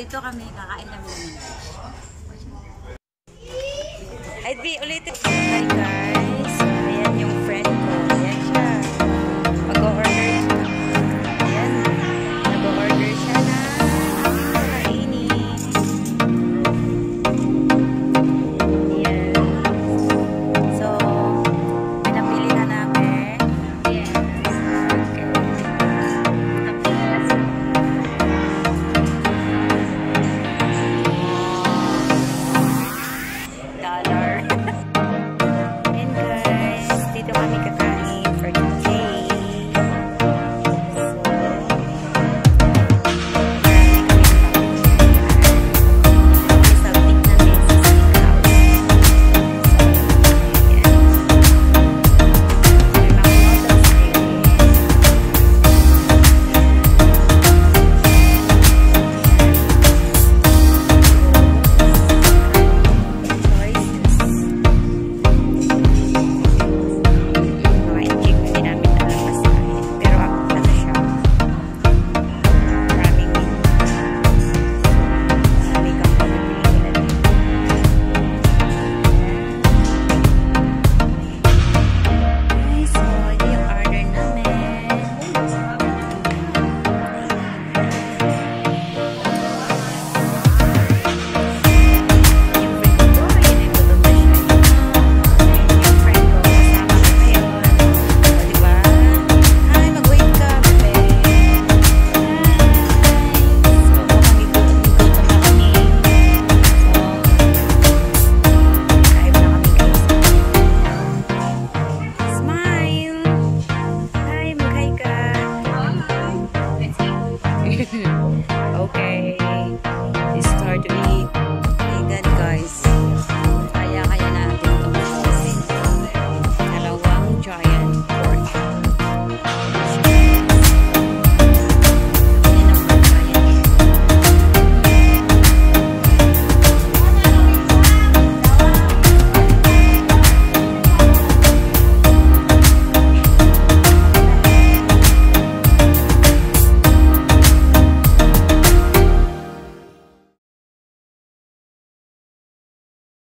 Nandito kami, kakain kami ng lunch. I'd be ulitin. Hi guys. Ayan yung friend ko. Ayan siya. Mag-order siya. Ayan. Nag-order siya na kakainin. Ayan. So, pinapili na namin. Yes. Okay. And guys, dito kami kakain for today. So, sa vietnamese Okay, it's hard to eat.